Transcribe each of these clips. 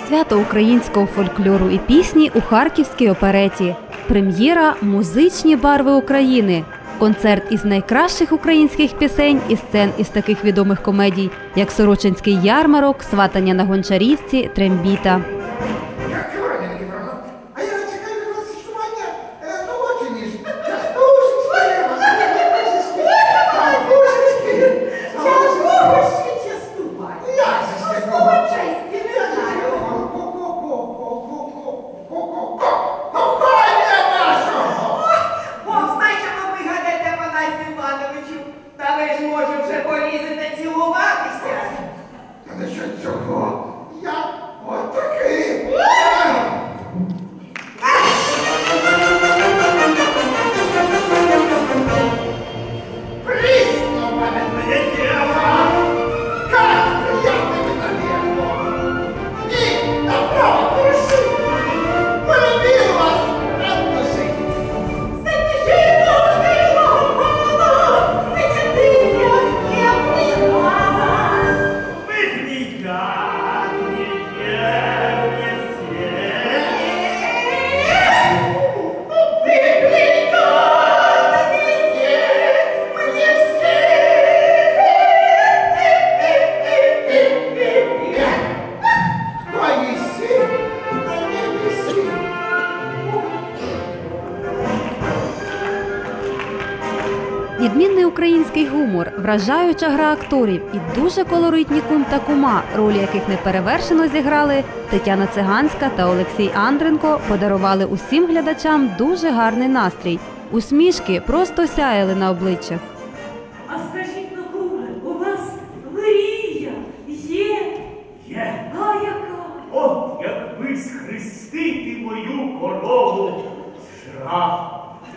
свято українського фольклору і пісні у Харківській опереті. Прем'єра «Музичні барви України». Концерт із найкращих українських пісень і сцен із таких відомих комедій, як «Сорочинський ярмарок», «Сватання на Гончарівці», «Трембіта». Відмінний український гумор, вражаюча гра акторів і дуже колоритні кум та кума, ролі яких неперевершено зіграли Тетяна Циганська та Олексій Андренко, подарували усім глядачам дуже гарний настрій. Усмішки просто сяяли на обличчях. А скажіть, ну, куме, у вас мрія є? Є. А яка? От якби схрестити мою корову з жирафом.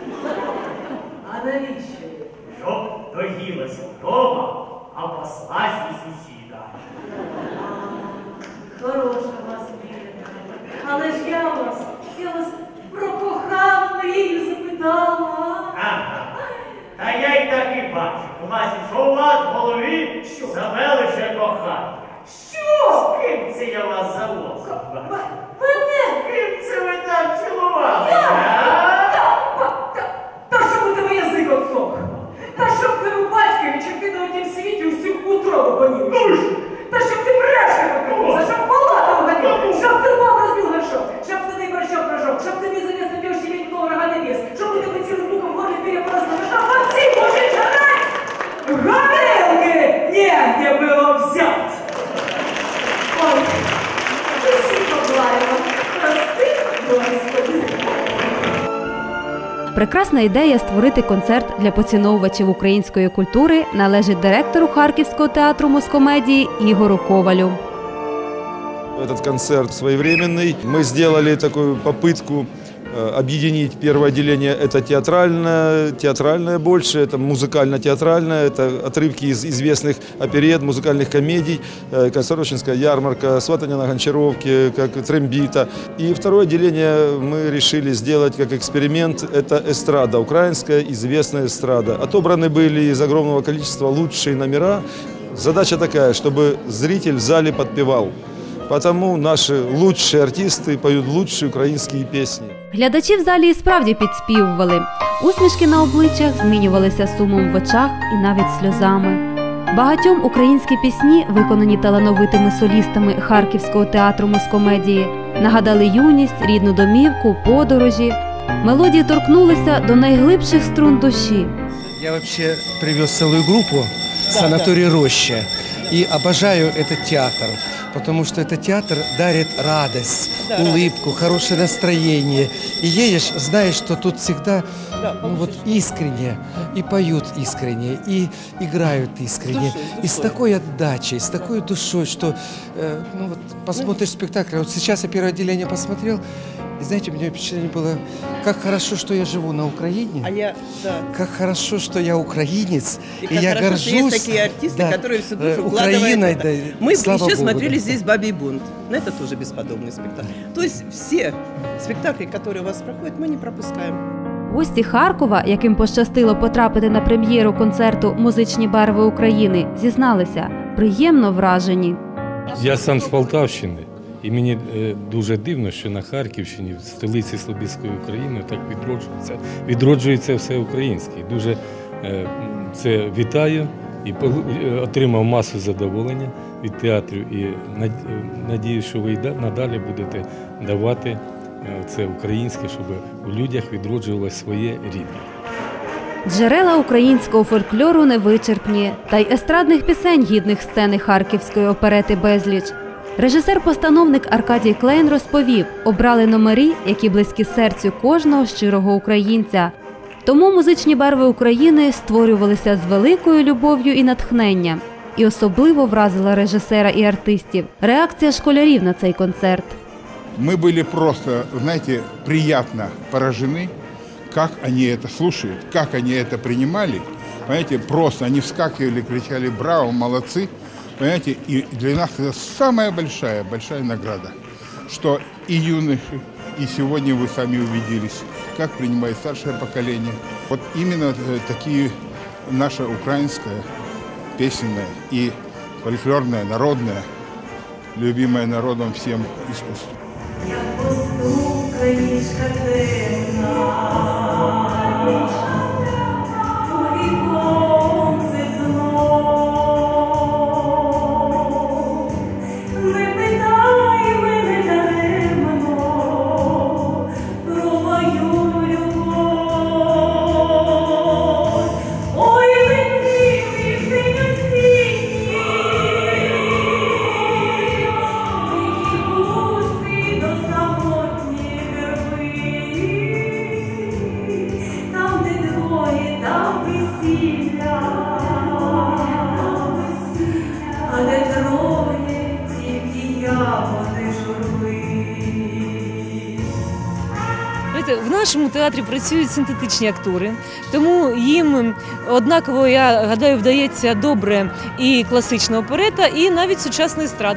А навіщо? Щоб доїлася вдома, а паслась у сусіда. Хороша у вас мрія. Але ж я вас про кохану мрію запитала. Ага. Та я й так і бачу, Кумасі, що у вас в голові саме лише кохання. Що? З ким це я вас завозив? Мене? З ким це ви там цілувалися, а? Та щоб у тебе язик отсох. Та щоб ти у батькові, чи ти на однім світі усю утробу понів. Та щоб ти брешка покрився, щоб палата угодив, щоб ти мав розбив горшок, щоб ти не борщок прожок, щоб тобі замість напівші він врага не віз, щоб у тебе цілим луком в горлі перепорозно, щоб вам всі мужик жрать! Горелки негде было взять! Ой, усі поблаємо, прости, Господи! Прекрасна ідея створити концерт для поціновувачів української культури належить директору Харківського театру музкомедії Ігору Ковалю. Этот концерт своевременный. Мы сделали такую попытку объединить первое отделение. Это театральное больше, это музыкально-театральное, это отрывки из известных оперет, музыкальных комедий, как «Сорочинская ярмарка», «Сватання на Гончаровке», как «Трембита». И второе отделение мы решили сделать как эксперимент. Это эстрада, украинская известная эстрада. Отобраны были из огромного количества лучшие номера. Задача такая, чтобы зритель в зале подпевал. Потому наші лучші артисти поють лучші українські пісні. Глядачі в залі і справді підспівували. Усмішки на обличчях змінювалися сумом в очах і навіть сльозами. Багатьом українські пісні, виконані талановитими солістами Харківського театру музкомедії, нагадали юність, рідну домівку, подорожі. Мелодії торкнулися до найглибших струн душі. Я взагалі привез цілу групу «Санаторій Роща» і обожаю цей театр. Потому что этот театр дарит радость, улыбку, хорошее настроение. И едешь, знаешь, что тут всегда искренне, и поют искренне, и играют искренне. И с такой отдачей, с такой душой, что посмотришь спектакль. Вот сейчас я первое отделение посмотрел, и знаете, у меня впечатление было, как хорошо, что я живу на Украине, как хорошо, что я украинец, и я горжусь. Что есть такие артисты, которые всю душу Украиной, вкладывают. Мы еще смотрели здесь «Бабий бунт». Но это тоже бесподобный спектакль. То есть все спектакли, которые у вас проходят, мы не пропускаем. Гості Харкова, яким пощастило потрапити на прем'єру концерту «Музичні барви України», зізналися – приємно вражені. Я сам з Полтавщини. І мені дуже дивно, що на Харківщині, в столиці Слобідської України, так відроджується все українське. Дуже це вітаю і отримав масу задоволення від театрів. І надію, що ви надалі будете давати це українське, щоб у людях відроджувалося своє рідне. Джерела українського фольклору невичерпні, та й естрадних пісень гідних сцени харківської оперети безліч. Режисер-постановник Аркадій Клейн розповів, обрали номери, які близькі серцю кожного щирого українця. Тому музичні барви України створювалися з великою любов'ю і натхненням. І особливо вразила режисера і артистів реакція школярів на цей концерт. Мы были просто, знаете, приятно поражены, как они это слушают, как они это принимали. Понимаете, просто они вскакивали, кричали «Браво! Молодцы!». Понимаете, и для нас это самая большая награда, что и юноши, и сегодня вы сами убедились, как принимает старшее поколение. Вот именно такие наша украинская, песенная и фольклорная, народная, любимая народом всем искусство. Я постукаєш, катерина, віком знов. Не питай мене даремно про мою любов. Ой, летів день осінній, до самотні верби, там, де двоє, там весілля, а де троє, тільки ягоди журби. В нашому театрі працюють синтетичні актори, тому їм однаково, я гадаю, вдається добре і класична оперета, і навіть сучасна естрада.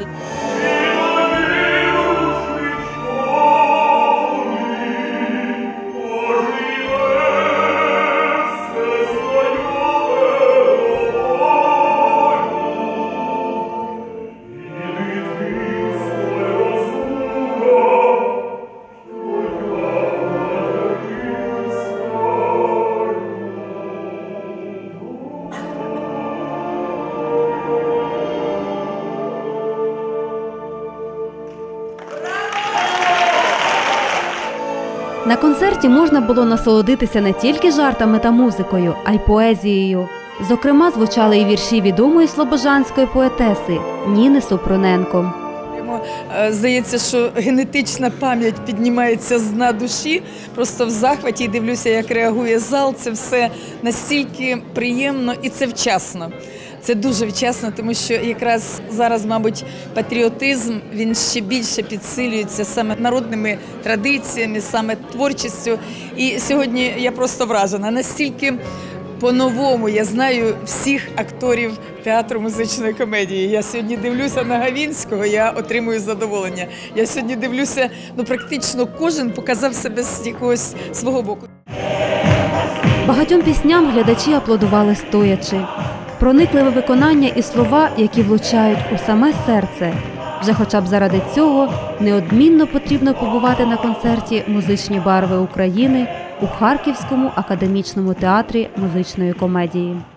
На концерті можна було насолодитися не тільки жартами та музикою, а й поезією. Зокрема, звучали і вірші відомої слобожанської поетеси Ніни Супруненко. Здається, що генетична пам'ять піднімається з дна душі. Просто в захваті і дивлюся, як реагує зал. Це все настільки приємно і це вчасно. Це дуже вчасно, тому що якраз зараз, мабуть, патріотизм, він ще більше підсилюється саме народними традиціями, саме творчістю. І сьогодні я просто вражена. Настільки по-новому я знаю всіх акторів театру музичної комедії. Я сьогодні дивлюся на Гавінського, я отримую задоволення. Я сьогодні дивлюся, практично кожен показав себе з якогось свого боку. Багатьом пісням глядачі аплодували стоячи. Проникливе виконання і слова, які влучають у саме серце. Вже хоча б заради цього неодмінно потрібно побувати на концерті «Музичні барви України» у Харківському академічному театрі музичної комедії.